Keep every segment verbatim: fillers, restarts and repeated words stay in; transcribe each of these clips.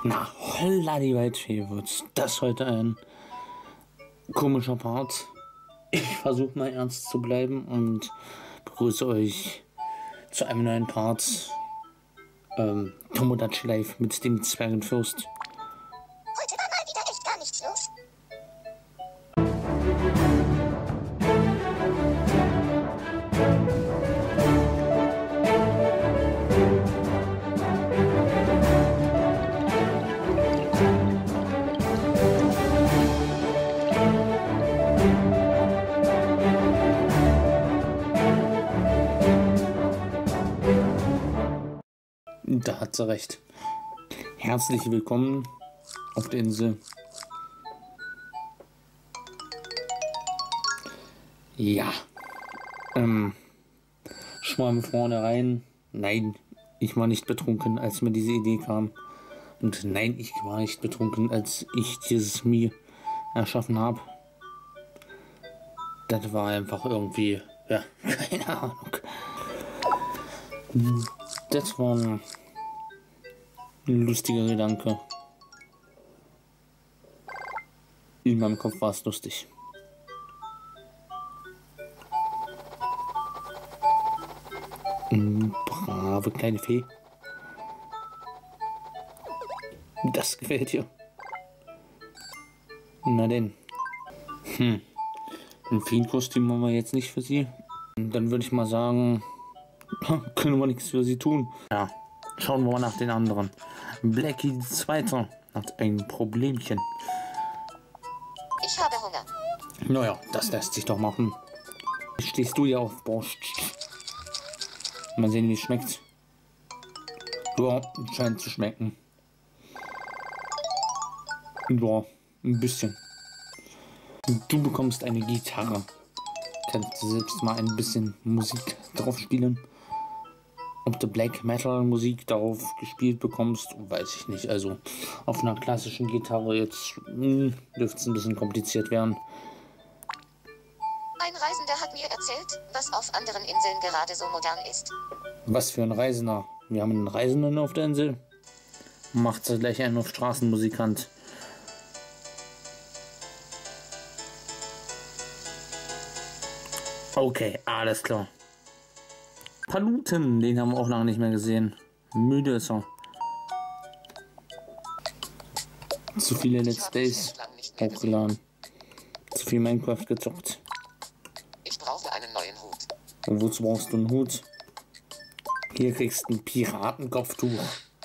Na, holla die Waldfee, wird das heute ein komischer Part. Ich versuche mal ernst zu bleiben und begrüße euch zu einem neuen Part ähm, Tomodachi Life mit dem Zwergenfürst. Heute war mal wieder echt gar nichts los. Da hat sie recht. Herzlich willkommen auf der Insel. Ja. Ähm. Schwamm vorne rein. Nein, ich war nicht betrunken, als mir diese Idee kam. Und nein, ich war nicht betrunken, als ich dieses Mii erschaffen habe. Das war einfach irgendwie, ja, keine Ahnung. Das war ein lustiger Gedanke. In meinem Kopf war es lustig. Brave kleine Fee. Das gefällt dir. Na denn. Hm. Ein Feenkostüm haben wir jetzt nicht für sie. Dann würde ich mal sagen, können wir nichts für sie tun. Ja, schauen wir mal nach den anderen. Blackie Zweiter hat ein Problemchen. Ich habe Hunger. Naja, das lässt sich doch machen. Stehst du ja auf Borscht. Mal sehen, wie es schmeckt. Ja, scheint zu schmecken. Ja, ein bisschen. Du bekommst eine Gitarre. Kannst du selbst mal ein bisschen Musik drauf spielen. Ob du Black Metal Musik darauf gespielt bekommst, weiß ich nicht. Also auf einer klassischen Gitarre jetzt mh, dürfte es ein bisschen kompliziert werden. Ein Reisender hat mir erzählt, was auf anderen Inseln gerade so modern ist. Was für ein Reisender? Wir haben einen Reisenden auf der Insel. Macht sie gleich einen auf Straßenmusikant. Okay, alles klar. Paluten, den haben wir auch lange nicht mehr gesehen. Müde ist er. Zu viele Let's Plays hochgeladen. Zu viel Minecraft gezockt. Ich brauche einen neuen Hut. Und wozu brauchst du einen Hut? Hier kriegst du ein Piratenkopftuch.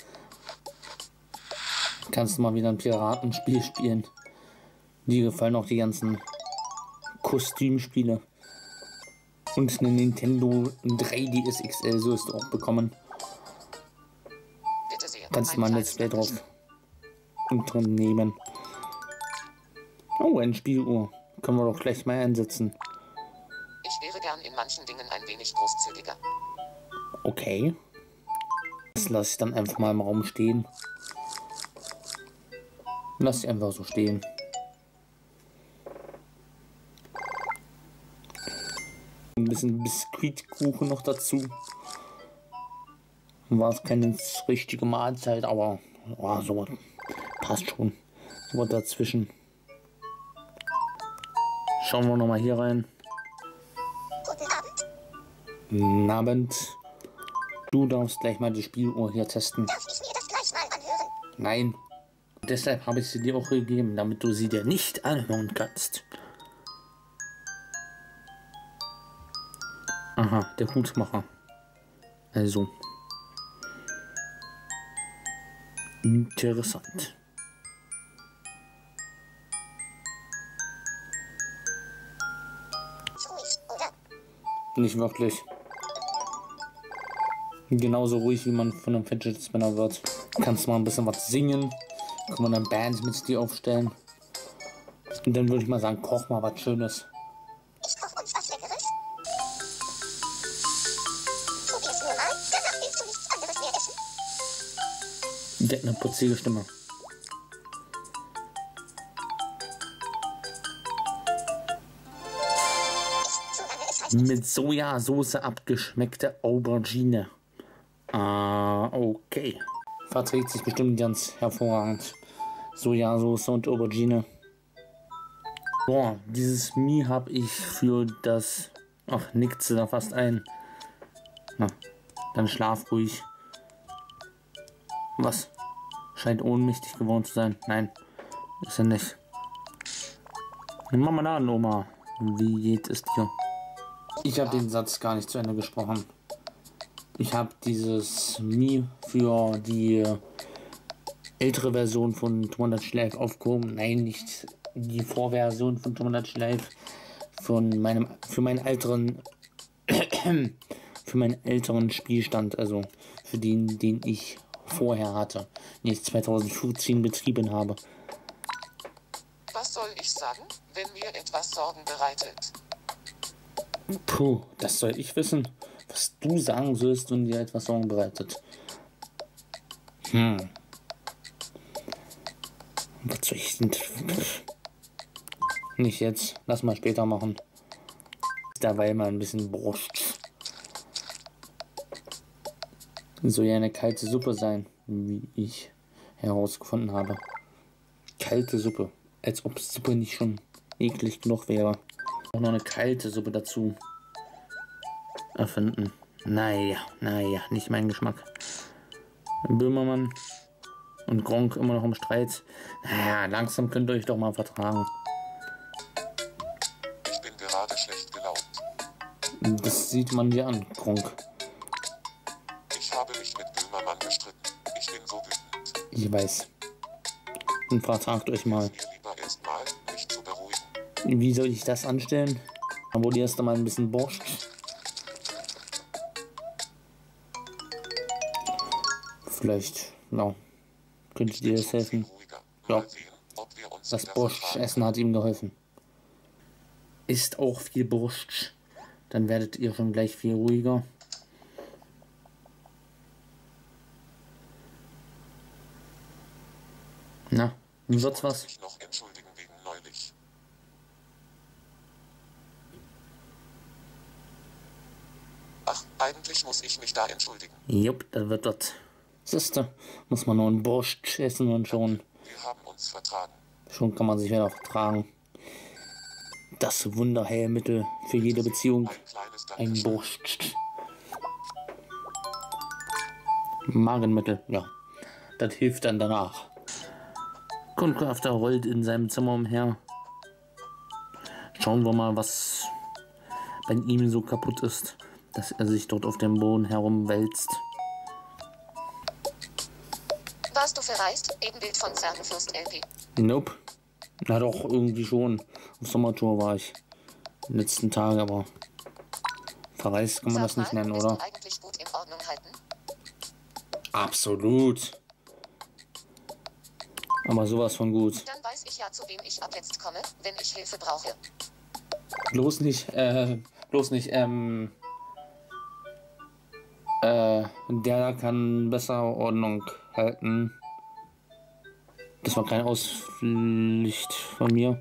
Kannst du mal wieder ein Piratenspiel spielen. Dir gefallen auch die ganzen Kostümspiele. Und eine Nintendo drei D S X L sollst du auch bekommen. Bitte sehr. Kannst du mal ein Let's Play drauf unternehmen. Oh, ein Spieluhr. Können wir doch gleich mal einsetzen. Ich wäre gern in manchen Dingen ein wenig großzügiger. Okay. Das lasse ich dann einfach mal im Raum stehen. Lass sie einfach so stehen. Ein bisschen Biskuitkuchen noch dazu. War es keine richtige Mahlzeit, aber oh, so passt schon. So dazwischen. Schauen wir noch mal hier rein. Guten Abend. Guten Abend. Du darfst gleich mal die Spieluhr hier testen. Darf ich mir das gleich mal anhören? Nein. Deshalb habe ich sie dir auch gegeben, damit du sie dir nicht anhören kannst. Aha, der Hutmacher. Also. Interessant. Ruhig, oder? Nicht wirklich. Genauso ruhig, wie man von einem Fidget Spinner wird. Kannst du mal ein bisschen was singen. Kann man eine Band mit dir aufstellen. Und dann würde ich mal sagen, koch mal was Schönes. Ich koche uns was Leckeres. Probier's nur mal, danach willst du nichts anderes mehr essen. Der hat eine putzige Stimme. Solange es heißt, Mit Sojasauce abgeschmeckte Aubergine. Ah, okay. verträgt sich bestimmt ganz hervorragend. Sojasauce und Aubergine. Boah, dieses Mii habe ich für das... Ach, nickt da fast ein. Na, dann schlaf ruhig. Was? Scheint ohnmächtig geworden zu sein. Nein, ist er nicht. Marmeladen, Oma. Wie geht es dir? Ich habe den Satz gar nicht zu Ende gesprochen. Ich habe dieses Mii für die ältere Version von Tom und Schleif aufgehoben. Nein, nicht die Vorversion von Tom und Schleif. Von meinem, für meinen älteren, für meinen älteren Spielstand, also für den, den ich vorher hatte, den ich zweitausendfünfzehn betrieben habe. Was soll ich sagen, wenn mir etwas Sorgen bereitet? Puh, das soll ich wissen. Was du sagen sollst, wenn dir etwas Sorgen bereitet. Hm. Was soll ich denn... Nicht jetzt. Lass mal später machen. Dabei mal ein bisschen Brust. Soll ja eine kalte Suppe sein, wie ich herausgefunden habe. Kalte Suppe. Als ob Suppe nicht schon eklig genug wäre. Auch noch eine kalte Suppe dazu erfinden. Naja, naja, nicht mein Geschmack. Böhmermann und Gronkh immer noch im Streit. Naja, langsam könnt ihr euch doch mal vertragen. Ich bin gerade schlecht gelaunt. Das sieht man dir an, Gronkh. Ich habe mich mit Böhmermann gestritten. Ich bin so wütend. Ich weiß. Und vertragt euch mal. Mir lieber erst mal, mich zu beruhigen. Wie soll ich das anstellen? Aber die erst einmal ein bisschen Borscht. Vielleicht, ja, könntet ihr das helfen? Ja, das Borscht-Essen hat ihm geholfen. Isst auch viel Borscht, dann werdet ihr schon gleich viel ruhiger. Na, wird's was? Ich noch entschuldigen wegen neulich. Ach, eigentlich muss ich mich da entschuldigen. Jupp, da wird das. Siehste, muss man nur einen Borscht essen und schon, Wir haben uns vertragen. schon kann man sich wieder vertragen. Das Wunderheilmittel für jede Beziehung. Ein kleines Ein Dankeschön. Borscht. Magenmittel, ja. Das hilft dann danach. Kundkrafter rollt in seinem Zimmer umher. Schauen wir mal, was bei ihm so kaputt ist, dass er sich dort auf dem Boden herumwälzt. Warst du verreist? Ebenbild von Zerrenfürst L P. Nope. Na doch, irgendwie schon. Auf Sommertour war ich. Die letzten Tage, aber verreist kann man das nicht nennen, bist oder? du eigentlich gut in Ordnung halten? Absolut. Aber sowas von gut. Dann weiß ich ja, zu wem ich ab jetzt komme, wenn ich Hilfe brauche. Bloß nicht, äh, bloß nicht, ähm, äh, der kann besser Ordnung halten. Das war keine Ausflicht von mir.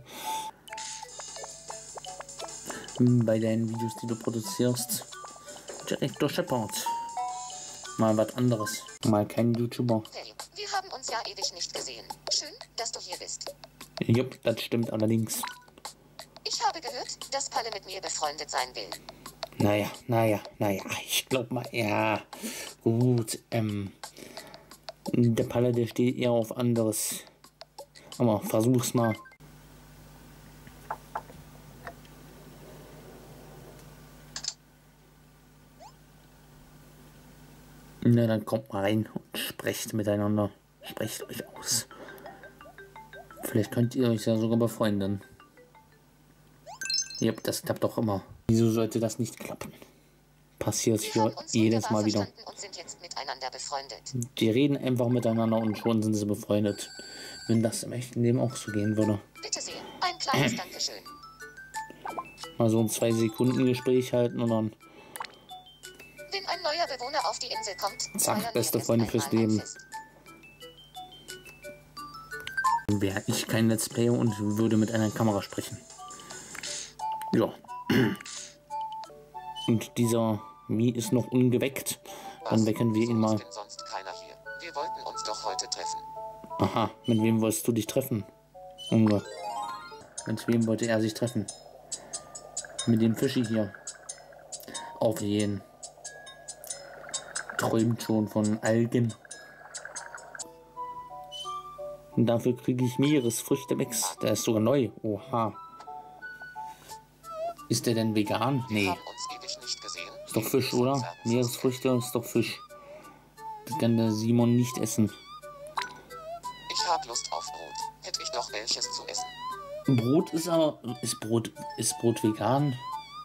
Bei deinen Videos, die du produzierst. Director Shepard. Mal was anderes. Mal kein YouTuber. Hey, wir haben uns ja ewig nicht gesehen. Schön, dass du hier bist. Jupp, das stimmt allerdings. Ich habe gehört, dass Palle mit mir befreundet sein will. Naja, naja, naja, ich glaub mal, ja, gut, ähm, der Palle, der steht eher auf anderes. Aber versuch's mal. Na, dann kommt mal rein und sprecht miteinander. Sprecht euch aus. Vielleicht könnt ihr euch ja sogar befreunden. Yep, das klappt doch immer. Wieso sollte das nicht klappen? Passiert Wir hier haben uns jedes wunderbar Mal wieder. verstanden und sind jetzt miteinander befreundet. Die reden einfach miteinander und schon sind sie befreundet. Wenn das im echten Leben auch so gehen würde. Bitte sehr, ein kleines Dankeschön. Mal so ein zwei Sekunden Gespräch halten und dann Wenn ein neuer Bewohner auf die Insel kommt, Zack, feiern beste wir erst Freunde fürs einmal ein Leben. Fest. wäre ich kein Let's Player und würde mit einer Kamera sprechen. Ja. Und dieser Mii ist noch ungeweckt. Dann Was? wecken wir ihn So mal. ist denn sonst keiner hier. Wir wollten uns doch Aha, mit wem wolltest du dich treffen? Unge. Mit wem wollte er sich treffen? Mit dem Fischi hier. Auf jeden. Träumt schon von Algen. Und dafür kriege ich Meeresfrüchte-Mix. Der ist sogar neu. Oha. Ist der denn vegan? Wir Nee. haben uns ewig nicht gesehen. Ist doch Fisch, oder? Meeresfrüchte ist doch Fisch. Das kann der Simon nicht essen. Ich hab Lust auf Brot. Hätte ich noch welches zu essen? Brot ist aber... Ist Brot, ist Brot vegan?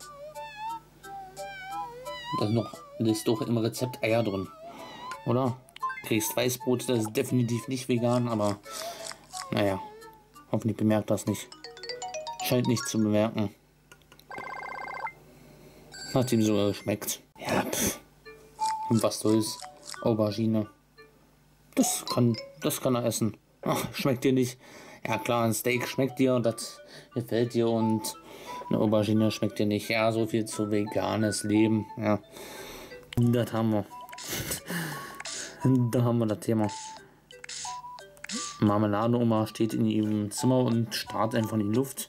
Da ist noch... Da ist doch im Rezept Eier drin. Oder? Kriegst Weißbrot, das ist definitiv nicht vegan, aber... Naja. Hoffentlich bemerkt das nicht. Scheint nicht zu bemerken. Hat ihm sogar geschmeckt. Ja, pff. Und was soll's? Aubergine. Das kann, das kann er essen. Ach, schmeckt dir nicht? Ja klar, ein Steak schmeckt dir und das gefällt dir und eine Aubergine schmeckt dir nicht. Ja, so viel zu veganes Leben. Ja, das haben wir. Da haben wir das Thema. Marmelade-Oma steht in ihrem Zimmer und starrt einfach in die Luft.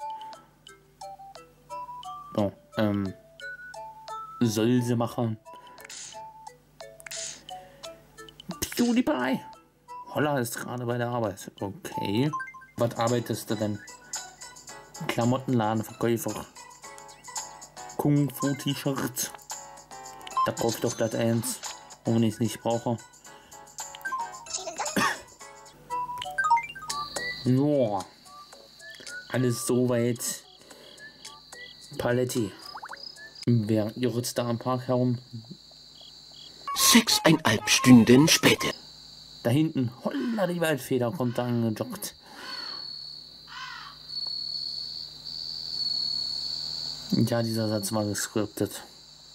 So, ähm... soll sie machen. PewDiePie. Holla ist gerade bei der Arbeit. Okay. Was arbeitest du denn? Klamottenladenverkäufer. Kung Fu T-Shirt. Da kauf ich doch das eins, auch wenn ich es nicht brauche. So. Alles soweit. Paletti. Wer irrt da am Park herum? Sechseinhalb Stunden später. Da hinten, holla, die Waldfeder kommt da angejoggt. Ja, dieser Satz war gescriptet.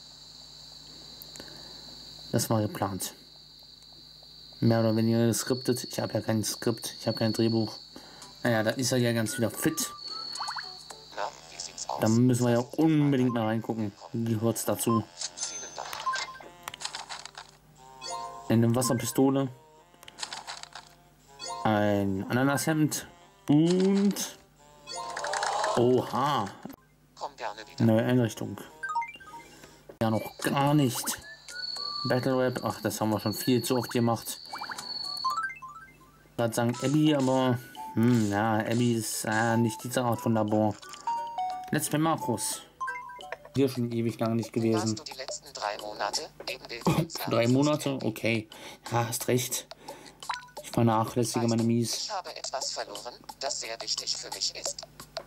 Das war geplant. Mehr oder weniger gescriptet. Ich habe ja kein Skript, ich habe kein Drehbuch. Naja, da ist er ja ganz wieder fit. Na, wie sieht's aus? Da müssen wir ja unbedingt mal reingucken. Wie gehört's dazu? Vielen Dank. Eine Wasserpistole. Ein Ananashemd. Und... Oha. Komm gerne wieder. Neue Einrichtung. Ja, noch gar nicht. Battle Rap. Ach, das haben wir schon viel zu oft gemacht. Ich würde sagen Abby, aber... Hm, ja, Abby ist äh, nicht diese Art von Labor. Let's Play Markus. Hier schon ewig lang nicht gewesen. Warst du die letzten drei Monate eben Drei Monate? Okay. Ja, hast recht. Ich vernachlässige meine Mies. Ich habe etwas verloren, das sehr wichtig für mich ist.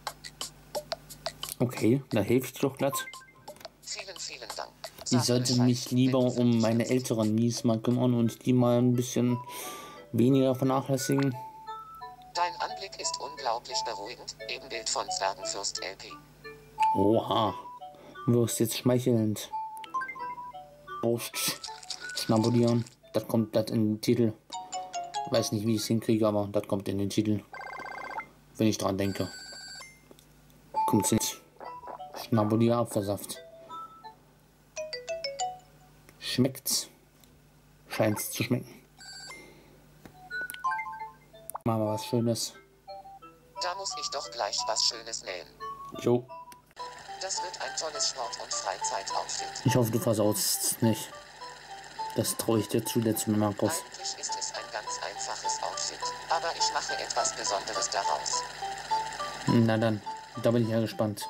Okay, da helfe ich dir doch glatt. Vielen, vielen Dank. Ich Sag sollte Bescheid, mich lieber wenn du um fertig meine bist. älteren Mies mal kümmern und die mal ein bisschen weniger vernachlässigen. Dein Anblick ist unglaublich beruhigend. Ebenbild von Zwergenfürst L P. Oha. Wirst jetzt schmeichelnd. Brust schnabulieren. Das kommt das in den Titel. Weiß nicht, wie ich es hinkriege, aber das kommt in den Titel. Wenn ich dran denke. Kommt's nicht. Schnabulier Apfelsaft. Schmeckt's? Scheint's zu schmecken. Machen wir was Schönes. Da muss ich doch gleich was Schönes nähen. Jo. Das wird ein tolles Sport- und Freizeitoutfit. Ich hoffe, du versaust es nicht. Das traue ich dir zu, der zu mir Markus. Eigentlich ist es ein ganz einfaches Outfit, aber ich mache etwas Besonderes daraus. Na dann, da bin ich ja gespannt.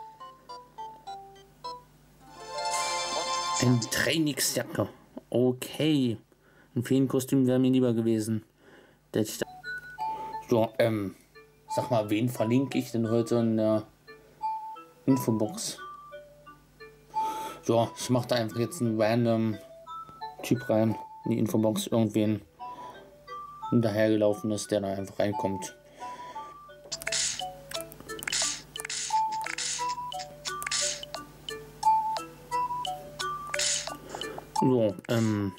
Und Ein Trainingsjacke. Okay. Ein Feenkostüm wäre mir lieber gewesen. Der hätte ich da so, ähm, sag mal, wen verlinke ich denn heute in der Infobox? So, ich mache da einfach jetzt einen random Typ rein in die Infobox. Irgendwen dahergelaufen ist, der da einfach reinkommt. So, ähm,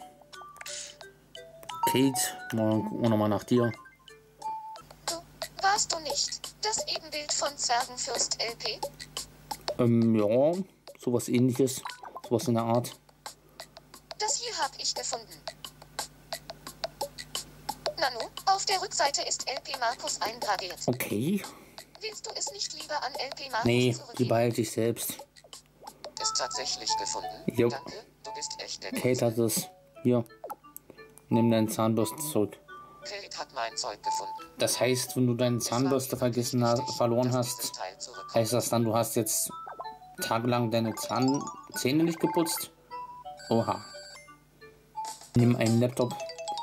Kate, mal gucken wir nochmal nach dir. Du, warst du nicht das Ebenbild von Zwergenfürst L P? Ähm, ja, sowas ähnliches, sowas in der Art. Das hier habe ich gefunden. Nanu, auf der Rückseite ist L P Markus eingraviert. Okay. Willst du es nicht lieber an L P Markus Nee, die zurückgeben? behalte ich selbst. Ist tatsächlich gefunden. Jo. Danke, du bist echt der Kate hat es. Hier. Nimm deinen Zahnbürste zurück. Kate hat mein Zeug gefunden. Das heißt, wenn du deine Zahnbürste vergessen hast, verloren dass dieses hast, Teil zurückkommt. heißt das dann, du hast jetzt tagelang deine Zahn Zähne nicht geputzt? Oha. Nimm einen Laptop.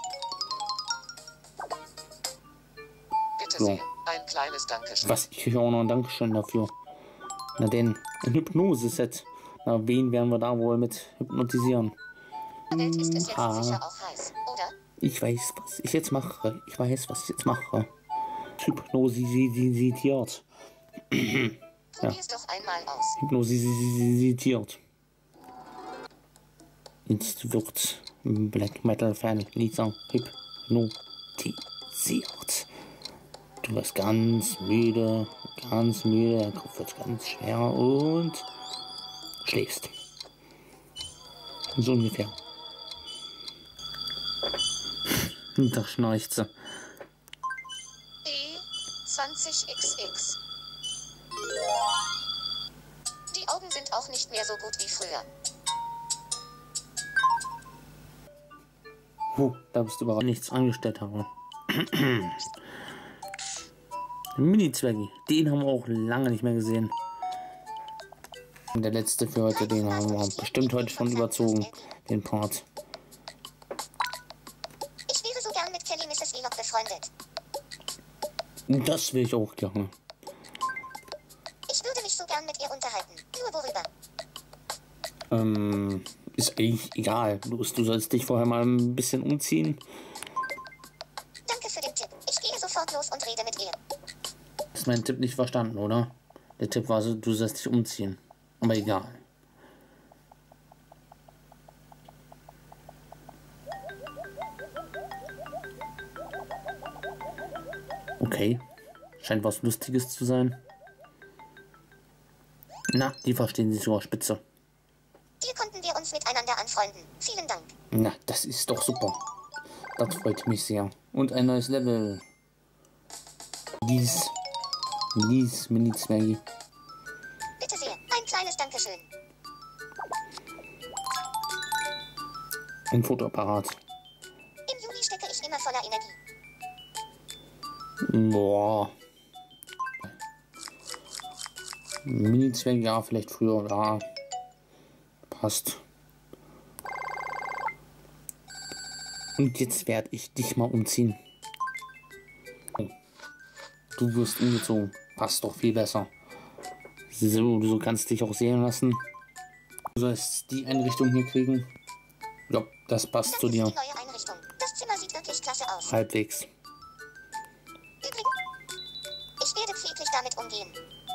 Bitte So. sehr, ein kleines Dankeschön. Was, ich kriege auch noch ein Dankeschön dafür. Na denn, ein Hypnose-Set. Na, wen werden wir da wohl mit hypnotisieren? Welt ist es jetzt Ha. sicher auch heiß, oder? Ich weiß, was ich jetzt mache. Ich weiß, was ich jetzt mache. Hypnosisiert. Probier's doch einmal aus. Hypnosisiert. Jetzt wird Black Metal Fan Lisa hypnotisiert. Du wirst ganz müde, ganz müde, der Kopf wird ganz schwer und schläfst. So ungefähr. Und da schnarcht sie. E zwanzig X X. Die Augen sind auch nicht mehr so gut wie früher. Huh, da bist du überhaupt nichts angestellt, habe. Mini-Zwergi, den haben wir auch lange nicht mehr gesehen. Und der letzte für heute, den haben wir bestimmt heute schon überzogen, den Part. Ich wäre so gern mit Kelly Misses Vlog befreundet. Das will ich auch gerne. Ich würde mich so gern mit ihr unterhalten. Nur worüber? Ähm, ist eigentlich egal. Du, du sollst dich vorher mal ein bisschen umziehen. Danke für den Tipp. Ich gehe sofort los und rede mit ihr. Hast meinen Tipp nicht verstanden, oder? Der Tipp war so, du sollst dich umziehen. Aber egal. Okay. Scheint was Lustiges zu sein. Na, die verstehen sich sogar spitze. Hier konnten wir uns miteinander anfreunden. Vielen Dank. Na, das ist doch super. Das freut mich sehr. Und ein neues Level. Dies. Dies, Mini-Zwergi. Bitte sehr. Ein kleines Dankeschön. Ein Fotoapparat. Im Juli stecke ich immer voller Energie. Boah. Mini-Zwerg, ja, vielleicht früher, ja. Passt. Und jetzt werde ich dich mal umziehen. Du wirst umgezogen. Passt doch viel besser. So, du kannst dich auch sehen lassen. Du sollst die Einrichtung hier kriegen. Ja, das passt Das zu ist dir. die neue Einrichtung. Das Zimmer sieht wirklich klasse aus. Halbwegs. Übrigens, ich werde friedlich damit umgehen.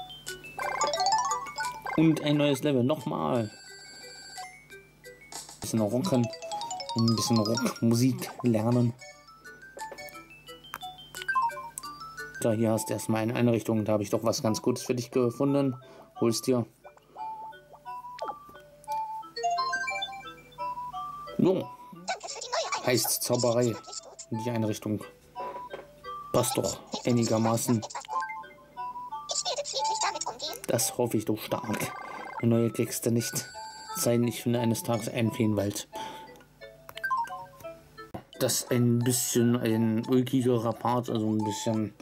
Und ein neues Level. Nochmal. Ein bisschen rocken. Ein bisschen Rockmusik lernen. So, hier hast du erstmal eine Einrichtung. Da habe ich doch was ganz Gutes für dich gefunden. Hol's dir. So, Danke für die neue Einrichtung. heißt Zauberei. Ist wirklich gut. Die Einrichtung. Passt doch einigermaßen. Ich werde friedlich damit umgehen. Das hoffe ich doch stark. Eine neue kriegst du nicht. Sei denn, ich finde eines Tages einen Feenwald. Das ist ein bisschen ein ulkigerer Part, also ein bisschen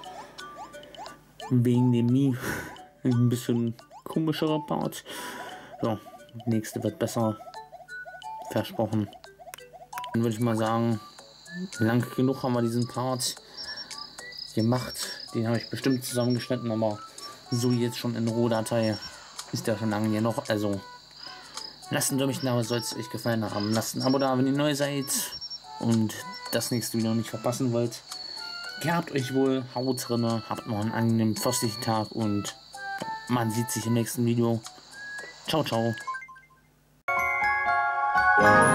wegen dem Mi. Ein bisschen komischerer Part. So, nächste wird besser. Versprochen. Dann würde ich mal sagen, lang genug haben wir diesen Part gemacht. Den habe ich bestimmt zusammengeschnitten, aber so jetzt schon in Rohdatei ist der schon lange hier noch. Also lasst einen Däumchen da, soll es euch gefallen haben. Lasst ein Abo da, wenn ihr neu seid und das nächste Video nicht verpassen wollt. Gehabt euch wohl, haut drinne, habt noch einen angenehmen frostigen Tag und man sieht sich im nächsten Video. Ciao, ciao.